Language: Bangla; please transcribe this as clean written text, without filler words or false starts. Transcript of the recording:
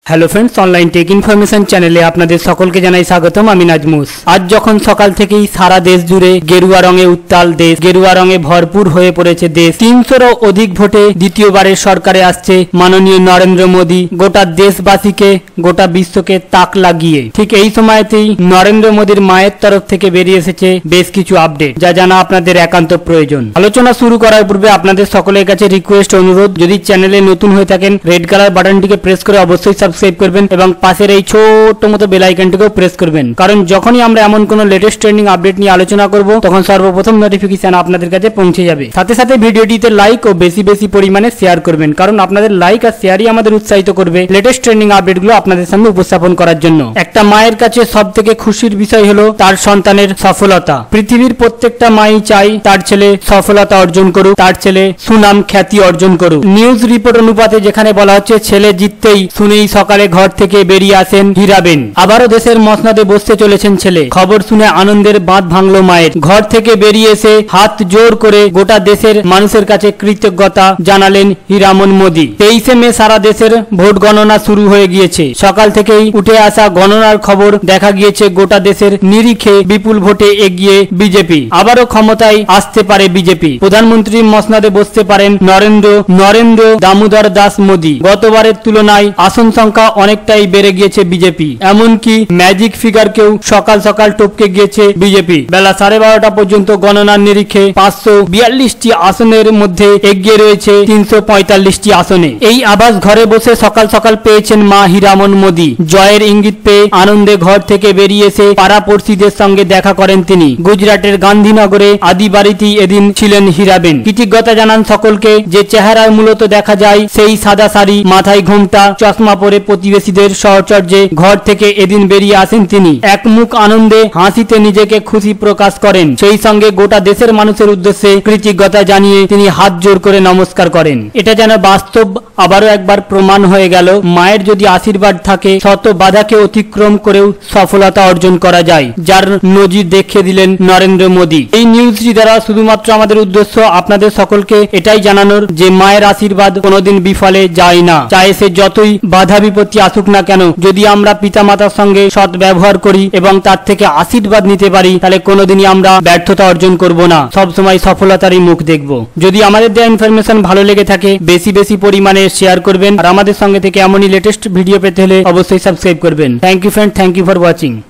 Hello friends, online tech information চ্যানেলে আপনাদের সকলকে জানাই স্বাগতম। আমি নাজমুস। আজ যখন সকাল থেকেই সারা দেশ জুড়ে গেরুয়া রঙে উত্তাল দেশ, গেরুয়া রঙে ভরপুর হয়ে পড়েছে দেশ। 300রও অধিক ভোটে দ্বিতীয়বারের সরকারে আসছে মাননীয় নরেন্দ্র মোদী। গোটা দেশবাসীকে, গোটা বিশ্বকে তাক লাগিয়ে ঠিক এই সময়তেই নরেন্দ্র মোদীর মায়ের তরফ থেকে বেরিয়ে এসেছে বেশ কিছু আপডেট, যা জানা আপনাদের একান্ত প্রয়োজন। আলোচনা শুরু করার পূর্বে আপনাদের সকলের কাছে রিকোয়েস্ট, অনুরোধ, যদি চ্যানেলে নতুন হয়ে থাকেন রেড কালার বাটনটিকে প্রেস করে অবশ্যই সাবস্ক্রাইব করবেন এবং পাশের এই ছোট্ট মতো বেল আইকনটিকেও প্রেস করবেন, কারণ যখনই আমরা এমন কোনো লেটেস্ট ট্রেন্ডিং আপডেট নিয়ে আলোচনা করব তখন সর্বপ্রথম নোটিফিকেশন আপনাদের কাছে পৌঁছে যাবে। সাথে সাথে ভিডিওটিতে লাইক ও বেশি বেশি পরিমাণে শেয়ার করবেন, কারণ আপনাদের লাইক আর শেয়ারই আমাদের উৎসাহিত করবে লেটেস্ট ট্রেন্ডিং আপডেটগুলো আপনাদের সামনে উপস্থাপন করার জন্য। একটা মায়ের কাছে সবথেকে খুশির বিষয় হলো তার সন্তানের সফলতা। পৃথিবীর প্রত্যেকটা মাই চাই তার ছেলে সফলতা অর্জন করুক, তার ছেলে সুনাম খ্যাতি অর্জন করুক। নিউজ রিপোর্ট অনুপাতে যেখানে বলা হচ্ছে ছেলে জিততেই শুনেই সকালে ঘর থেকে বেরিয়ে আসেন হীরাবেন। আবারও দেশের মসনদে বসতে চলেছেন ছেলে। খবর শুনে আনন্দের বাঁধ ভাঙলো মায়ের। ঘর থেকে বেরিয়ে এসে হাত জোর করে গোটা দেশের মানুষের কাছে কৃতজ্ঞতা জানালেন হীরামন মোদী। 23শে মে সারা দেশের ভোট গণনা শুরু হয়ে গিয়েছে। সকাল থেকেই উঠে আসা গণনার খবর দেখা গিয়েছে গোটা দেশের নিরিখে বিপুল ভোটে এগিয়ে বিজেপি। আবারও ক্ষমতায় আসতে পারে বিজেপি। প্রধানমন্ত্রীর মসনদে বসতে পারেন নরেন্দ্র দামোদর দাস মোদী। গতবারের তুলনায় আসন সংখ্যা অনেকটাই বেড়ে গিয়েছে বিজেপি। এমনকি ম্যাজিক ফিগারকেও সকাল সকাল টপকে গিয়েছে বিজেপি। বেলা 12:30 পর্যন্ত গণনার নিরিখে 542টি আসনের মধ্যে এগিয়ে রয়েছে 345টি আসনে। এই আবাস ঘরে বসে সকাল সকাল পেয়েছেন মা হীরামন মোদী। জয়ের ইঙ্গিত পেয়ে আনন্দে ঘর থেকে বেরিয়ে এসে পাড়াপড়শিদের সঙ্গে দেখা করেন তিনি। গুজরাটের গান্ধীনগরে আদি বাড়িতেই এদিন ছিলেন হীরাবেন। কৃতজ্ঞতা জানান সকলকে। যে চেহারায় মূলত দেখা যায় সেই সাদা শাড়ি, মাথায় ঘোমটা, চশমা পরে প্রতিবেশীদের সহচর্যে ঘর থেকে এদিন বেরিয়ে আসেন তিনি। এক মুখ আনন্দে হাসিতে নিজেকে খুশি প্রকাশ করেন। সেই সঙ্গে গোটা দেশের মানুষের উদ্দেশ্যে কৃতজ্ঞতা জানিয়ে তিনি হাত জোর করে নমস্কার করেন। এটা যেন বাস্তব আবারও একবার প্রমাণ হয়ে গেল, মায়ের যদি আশীর্বাদ থাকে শত বাধাকে অতিক্রম করেও সফলতা অর্জন করা যায়, যার নজির দেখিয়ে দিলেন নরেন্দ্র মোদী। এই নিউজটি দ্বারা শুধুমাত্র আমাদের উদ্দেশ্য আপনাদের সকলকে এটাই জানানোর যে মায়ের আশীর্বাদ কোনোদিন বিফলে যায় না। চাहे সে যতই বাধা বিপত্তি আসুক না কেন, যদি আমরা পিতামাতার সঙ্গে সৎ ব্যবহার করি এবং তার থেকে আশীর্বাদ নিতে পারি, তাহলে কোনোদিনই আমরা ব্যর্থতা অর্জন করব না, সবসময় সফলতারই মুখ দেখব। যদি আমাদের দেওয়া ইনফরমেশন ভালো লেগে থাকে বেশি বেশি পরিমাণে শেয়ার করবেন, আর আমাদের সঙ্গে থেকে এমনই লেটেস্ট ভিডিও পেতে হলে অবশ্যই সাবস্ক্রাইব করবেন। Thank you friend, thank you for watching.